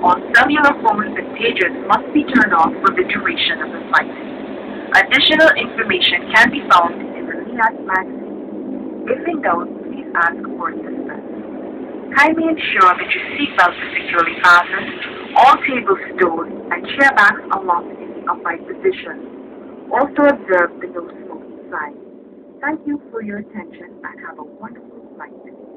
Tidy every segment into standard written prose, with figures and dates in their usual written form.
All cellular phones and pagers must be turned off for the duration of the flight. Additional information can be found in the Liat magazine. If in doubt, please ask for assistance. Kindly ensure that your seatbelt is securely fastened, all tables stowed, and chair backs are locked in the upright position. Also observe the no smoking sign. Thank you for your attention and have a wonderful flight.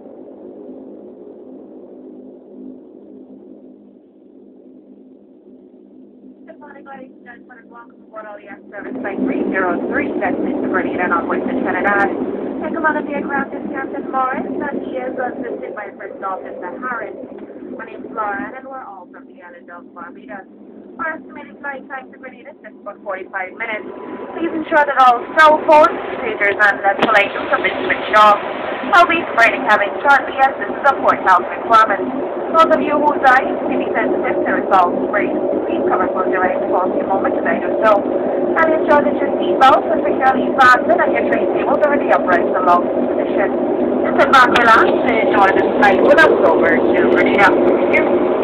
Good morning, ladies and gentlemen, and welcome aboard Liat Service Flight 303, destined to Grenada and onwards to Trinidad. Take on the aircraft is Captain Morris, and he is assisted by First Officer Harris. My name is Laura, and we're all from the island of Barbados. Our estimated flight time to Grenada is just about 45 minutes. Please ensure that all cell phones, computers, and electrical items have been switched off. I'll be spreading having shortly as this is a port health requirement. Those of you whose eyes may be sensitive to results sprayed, please cover close your eyes for a few moments as I do so. And ensure that your seatbelts are securely fastened and your tray tables are in the upright and locked position. Just sit back, relax, and enjoy this flight with us over to Grenada.